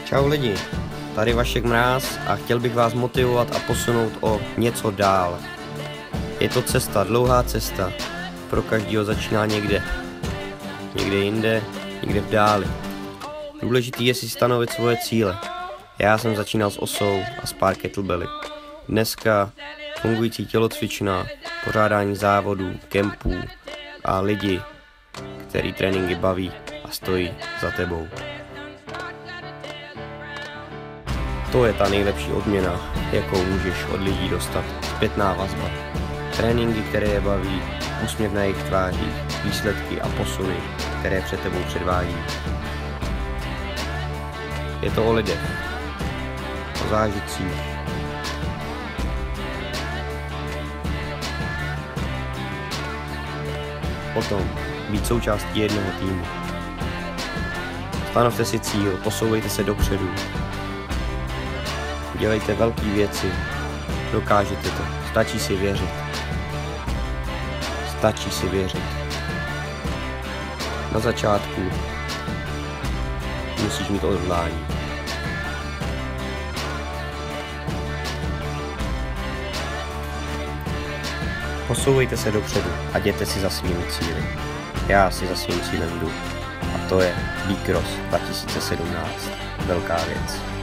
Čau lidi, tady Vašek Mráz a chtěl bych vás motivovat a posunout o něco dál. Je to cesta, dlouhá cesta, pro každýho začíná někde. Někde jinde, někde v dáli. Důležitý je si stanovit svoje cíle. Já jsem začínal s osou a s pár kettlebelly. Dneska fungující tělocvična, pořádání závodů, kempů a lidi, který tréninky baví a stojí za tebou. To je ta nejlepší odměna, jakou můžeš od lidí dostat. Zpětná vazba. Tréninky, které je baví, úsměv na jejich tvářích, výsledky a posuny, které před tebou předvádí. Je to o lidech, o zážitcích. O tom být součástí jednoho týmu. Stanovte si cíl, posouvejte se dopředu. Dělejte velké věci, dokážete to, stačí si věřit. Stačí si věřit. Na začátku musíš mít odhodlání. Posouvejte se dopředu a jděte si za svými cíli. Já si za svým cílem jdu. A to je B-Cross 2017. Velká věc.